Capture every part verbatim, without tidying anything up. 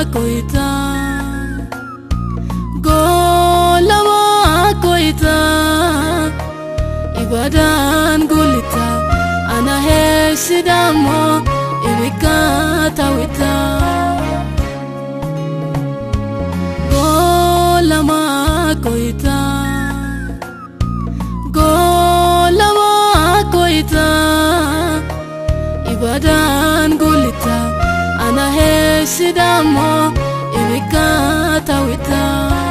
koita golama koita ibadan gulita ana hesidamo ibikata wita golama koita golama koita ibadan gulita ana hesidamo ibikata wita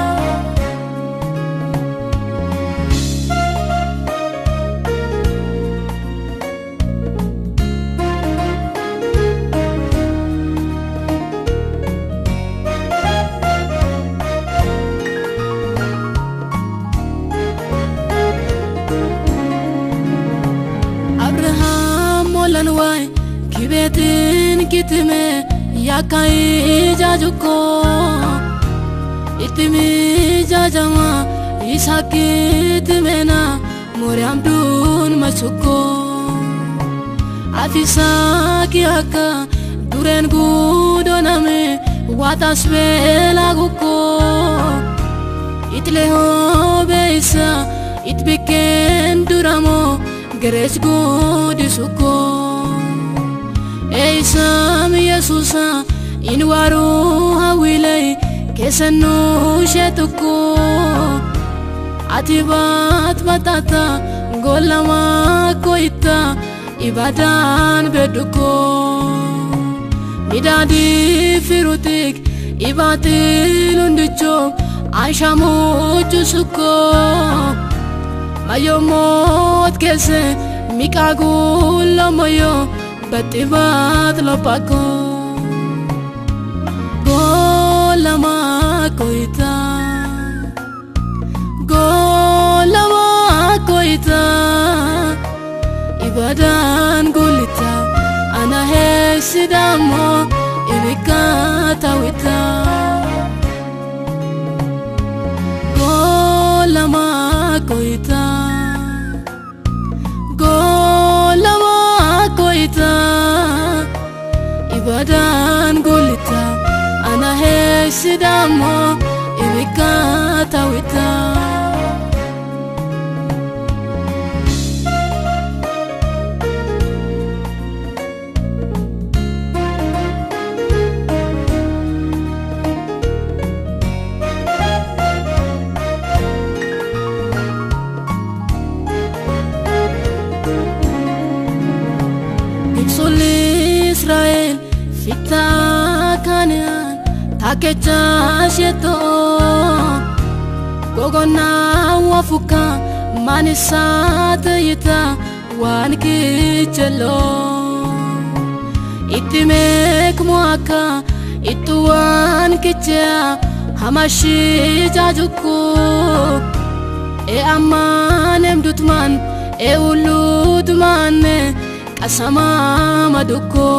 lanway kibetin kitime yakai jajuko itimi jajama isakitmena moriam dun machuko afisa kiaka duren gudoname watasbela guko itleho beisa itbiken duramo Geres godisuko Eisam Yesusa inwaru hawilay kesanu shetuko Atibat batata golama koita ibadan beduko Midadi firutik ibatil undicho aishamu chusuko Mayo mot kese mikagul mayo batibat lopako golama koita golama koita ibadan gulita ana hesidamo ibikata wita golama koita golama koita ibadan gulita ana hesidamo ibikata wita Israel fita kanan takecha sheto gogona wafuka manisat yita wanki chelo itimek muaka ituan kicha hamashi jajuko e amanem dutman e uludman Asama maduko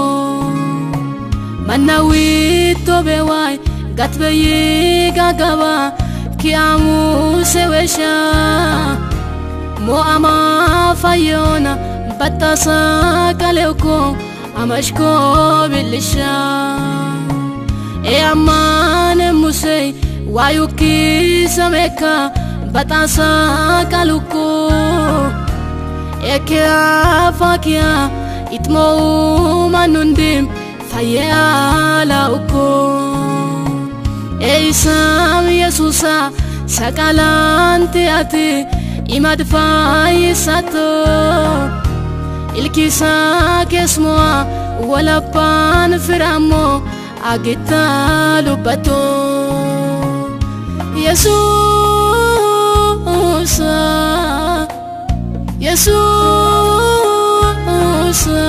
Manawi tobewai gatbeyi gagaba kiamu sewesha Mo ama fayona batasa kaleuko amashko bilisha E amane musei wayuki sameka batasa kaluko Ekia fakia itmo manundim faya la uko Eisam Yesusa sakalante ati imad faya sato Ilkisa kesmoa wala pan firamo agita lubato Yesusa Yesusa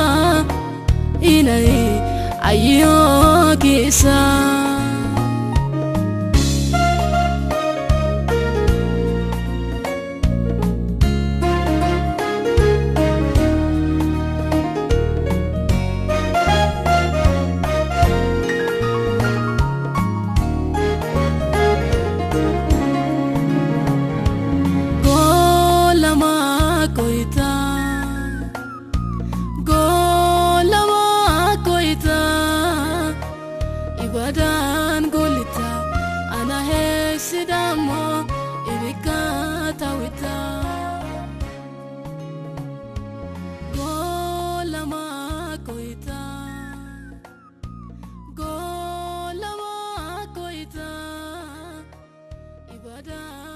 inai ayo kisa Golama koita ibadah kita ibadah